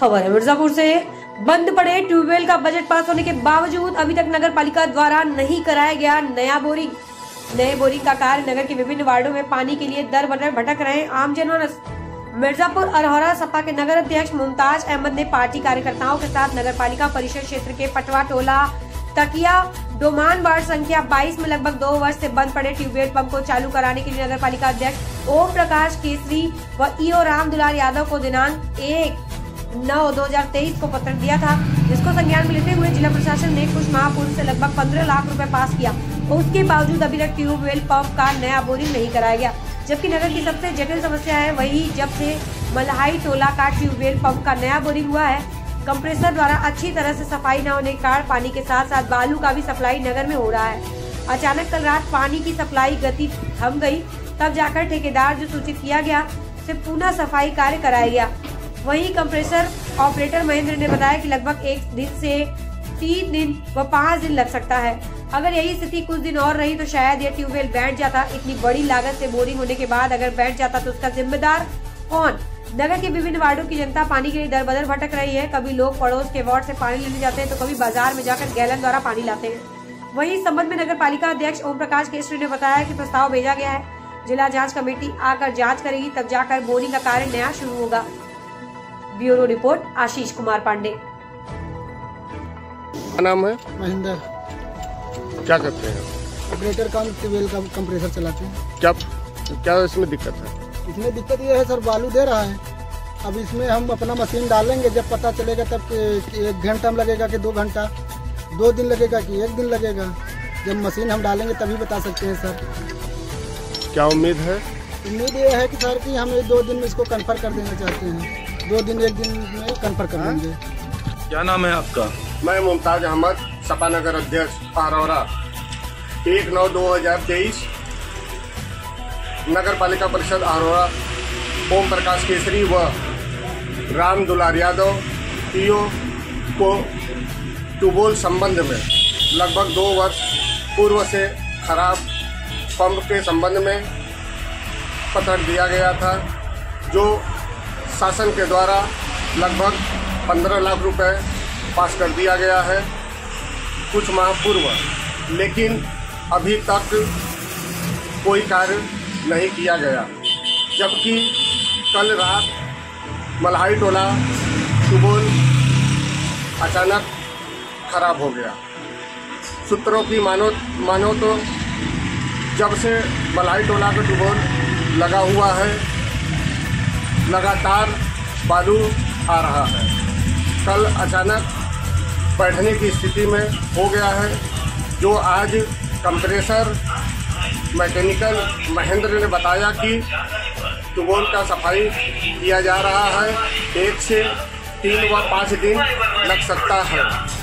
खबर है मिर्जापुर से। बंद पड़े ट्यूबवेल का बजट पास होने के बावजूद अभी तक नगर पालिका द्वारा नहीं कराया गया नया बोरिंग। नए बोरिंग का कार्य नगर के विभिन्न वार्डों में पानी के लिए दर बदर भटक रहे आम जनमानस। मिर्जापुर अरहौरा सपा के नगर अध्यक्ष मुमताज अहमद ने पार्टी कार्यकर्ताओं के साथ नगर पालिका परिषद क्षेत्र के पटवा टोला तकिया डोमान वार्ड संख्या 22 में लगभग 2 वर्ष से बंद पड़े ट्यूबवेल पंप को चालू कराने के लिए नगर पालिका अध्यक्ष ओम प्रकाश केसरी व ईओ राम दुलार यादव को दिनांक 1/9/2023 को पत्र दिया था, जिसको संज्ञान में लेते हुए जिला प्रशासन ने कुछ माह पूर्व से लगभग 15 लाख रुपए पास किया। उसके बावजूद अभी तक ट्यूबवेल पंप का नया बोरिंग नहीं कराया गया, जबकि नगर की सबसे जटिल समस्या है वही जब से मल्हाई टोला का ट्यूबवेल पंप का नया बोरिंग हुआ है, कंप्रेसर द्वारा अच्छी तरह से सफाई न होने के कारण पानी के साथ साथ बालू का भी सप्लाई नगर में हो रहा है। अचानक कल रात पानी की सप्लाई गति थम गई, तब जाकर ठेकेदार जो सूचित किया गया से पुनः सफाई कार्य कराया गया। वहीं कंप्रेसर ऑपरेटर महेंद्र ने बताया कि लगभग 1 दिन से 3 दिन व 5 दिन लग सकता है। अगर यही स्थिति कुछ दिन और रही तो शायद यह ट्यूबवेल बैठ जाता। इतनी बड़ी लागत से बोरिंग होने के बाद अगर बैठ जाता तो उसका जिम्मेदार कौन? नगर के विभिन्न वार्डों की जनता पानी के लिए दर बदर भटक रही है। कभी लोग पड़ोस के वार्ड से पानी लेने जाते हैं तो कभी बाजार में जाकर गैलन द्वारा पानी लाते हैं। वहीं इस संबंध में नगर पालिका अध्यक्ष ओम प्रकाश केसरी ने बताया कि प्रस्ताव भेजा गया है, जिला जांच कमेटी आकर जांच करेगी, तब जाकर बोरिंग का कार्य नया शुरू होगा। Bureau report Ashish Kumar Pandey. क्या नाम है? महेंद्र। क्या करते हैं? ऑपरेटर काम ट्यूबवेल का कंप्रेसर चलाते हैं। क्या इसमें दिक्कत है? इसमें दिक्कत ये है सर, बालू दे रहा है। अब इसमें हम अपना मशीन डालेंगे, जब पता चलेगा तब कि 1 घंटा में लगेगा कि 2 घंटा, 2 दिन लगेगा कि 1 दिन लगेगा। जब मशीन हम डालेंगे तभी बता सकते हैं सर। क्या उम्मीद है? उम्मीद ये है कि सर कि हम 2 दिन में इसको कन्फर्म कर देना चाहते हैं। 2 दिन 1 दिन में कन्फर्म कर देंगे। क्या नाम है आपका? मैं मुमताज अहमद, सपा नगर अध्यक्ष अरहौरा। 1/9/2023 नगर पालिका परिषद अरहौरा ओम प्रकाश केसरी व राम दुलार यादव ईओ को ट्यूबवेल संबंध में लगभग 2 वर्ष पूर्व से खराब पंप के संबंध में पत्र दिया गया था, जो शासन के द्वारा लगभग 15 लाख रुपए पास कर दिया गया है कुछ माह पूर्व, लेकिन अभी तक कोई कार्य नहीं किया गया। जबकि कल रात मल्हाई टोला ट्यूबवेल अचानक खराब हो गया। सूत्रों की मानो तो जब से मल्हाई टोला का ट्यूबवेल लगा हुआ है लगातार बालू आ रहा है। कल अचानक बैठने की स्थिति में हो गया है, जो आज कंप्रेसर मैकेनिकल महेंद्र ने बताया कि ट्यूबवेल का सफाई किया जा रहा है। 1 से 3 व 5 दिन लग सकता है।